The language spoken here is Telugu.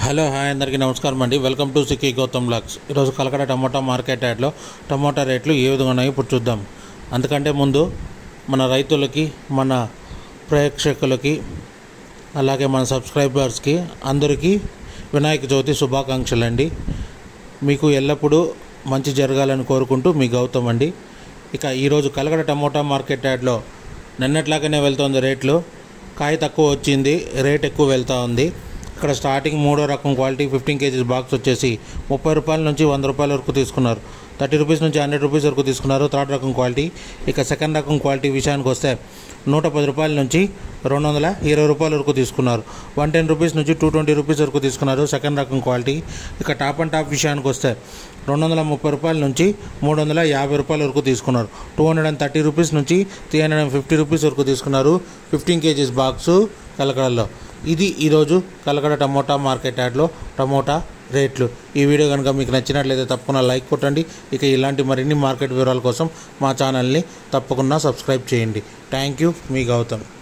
హలో హాయ్ అందరికీ నమస్కారం అండి. Welcome to Sikki Gautam blogs. ఈరోజు కలకడ టమోటా మార్కెట్ యార్డ్లో టమోటా రేట్లు ఏ విధంగా ఉన్నాయో ఇప్పుడు చూద్దాం. అందుకంటే ముందు మన రైతులకి, మన ప్రేక్షకులకి, అలాగే మన సబ్స్క్రైబర్స్కి అందరికీ వినాయక చవితి శుభాకాంక్షలు అండి. మీకు ఎల్లప్పుడూ మంచి జరగాలని కోరుకుంటూ మీ గౌతమ్ అండి. ఇక ఈరోజు కలకడ టమోటా మార్కెట్ యార్డ్లో నిన్నట్లాగానే వెళ్తుంది రేట్లు. కాయ తక్కువ వచ్చింది, రేట్ ఎక్కువ వెళ్తూ ఉంది. ఇక్కడ స్టార్టింగ్ మూడో రకం క్వాలిటీ 15 kgs బాక్స్ వచ్చేసి 30 రూపాయల నుంచి 100 రూపాయల వరకు తీసుకున్నారు. 30 రూపీస్ నుంచి 100 రూపీస్ వరకు తీసుకున్నారు థర్డ్ రకం క్వాలిటీ. ఇక సెకండ్ రకం క్వాలిటీ విషయానికి వస్తే 110 రూపాయల నుంచి 220 రూపాయల వరకు తీసుకున్నారు. 110 రూపీస్ నుంచి 220 రూపీస్ వరకు తీసుకున్నారు సెకండ్ రకం క్వాలిటీ. ఇక టాప్ అండ్ టాప్ విషయానికి వస్తే 230 రూపాయల నుంచి 350 రూపాయల వరకు తీసుకున్నారు. 230 రూపీస్ నుంచి 350 రూపీస్ వరకు తీసుకున్నారు 15 kgs బాక్సు కలకడలో. ఇది ఈరోజు కలకడ టమోటా మార్కెట్ యార్డ్లో టమోటా రేట్లు. ఈ వీడియో కనుక మీకు నచ్చినట్లయితే తప్పకుండా లైక్ కొట్టండి. ఇక ఇలాంటి మరిన్ని మార్కెట్ వివరాల కోసం మా ఛానల్ని తప్పకుండా సబ్స్క్రైబ్ చేయండి. థ్యాంక్ యూ, మీ గౌతమ్.